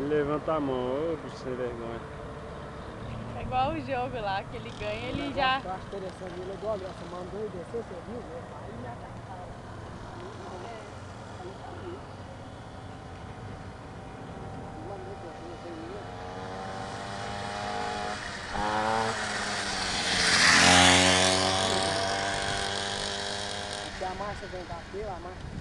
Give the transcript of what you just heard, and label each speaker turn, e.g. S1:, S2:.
S1: Ele levanta a mão, ô bicho sem vergonha.
S2: É igual o jogo lá, que ele ganha, ele já...
S3: Eu acho interessante, ele é igual essa, mandou ele descer, você viu? Aí me atacaram. Se a marcha vem bater, a marcha